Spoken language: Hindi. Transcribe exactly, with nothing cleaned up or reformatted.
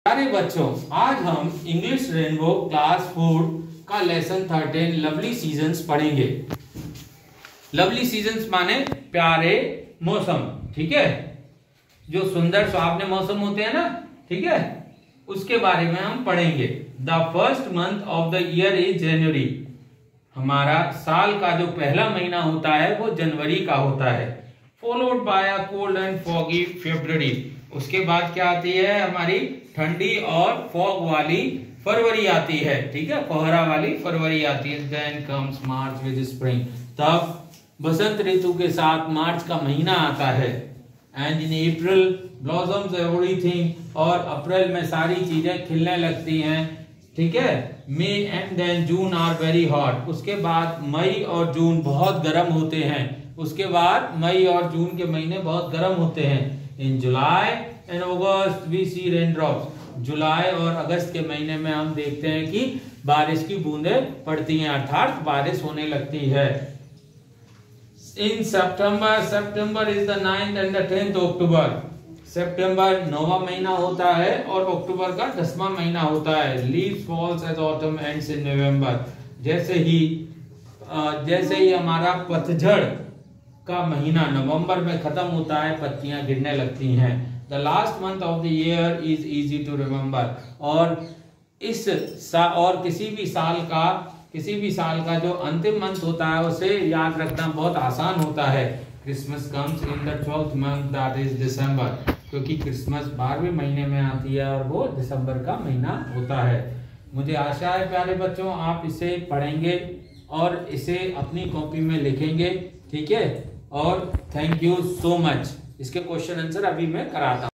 अरे बच्चों, आज हम इंग्लिश रेनबो क्लास फोर का लेसन थर्टीन लवली सीजन्स पढ़ेंगे। लवली सीजन्स माने प्यारे मौसम, ठीक है, जो सुंदर सुहावने मौसम होते हैं ना, ठीक है, उसके बारे में हम पढ़ेंगे। The first month of the year is January. हमारा साल का जो पहला महीना होता है वो जनवरी का होता है। Followed by a cold and foggy February. उसके बाद क्या आती है? हमारी ठंडी और फॉग वाली फरवरी आती है, ठीक है, कोहरा वाली फरवरी आती है। Then comes March with spring. तब बसंत ऋतु के साथ मार्च का महीना आता है। And in April blossoms everything. और अप्रैल में सारी चीजें खिलने लगती हैं, ठीक है। May and then June are very hot. उसके बाद मई और जून बहुत गर्म होते हैं। उसके बाद मई और जून के महीने बहुत गर्म होते हैं। In July and August we see rain drops. जुलाई और अगस्त के महीने में हम देखते हैं कि बारिश की बूंदें पड़ती हैं, अर्थात बारिश होने लगती है। In September, September is the ninth and the tenth October. सितंबर नौवां महीना होता है और अक्टूबर का दसवां महीना होता है। Leaves falls as autumn ends in November. जैसे ही जैसे ही हमारा पतझड़ का महीना नवंबर में खत्म होता है, पत्तियां गिरने लगती हैं। The last month of the year is easy to remember. और इस सा और किसी भी साल का किसी भी साल का जो अंतिम मंथ होता है उसे याद रखना बहुत आसान होता है। Christmas comes in the twelfth month, that is December. क्योंकि क्रिसमस बारहवें महीने में आती है और वो दिसंबर का महीना होता है। मुझे आशा है प्यारे बच्चों आप इसे पढ़ेंगे और इसे अपनी कॉपी में लिखेंगे, ठीक है। और थैंक यू सो मच। इसके क्वेश्चन आंसर अभी मैं कराता हूँ।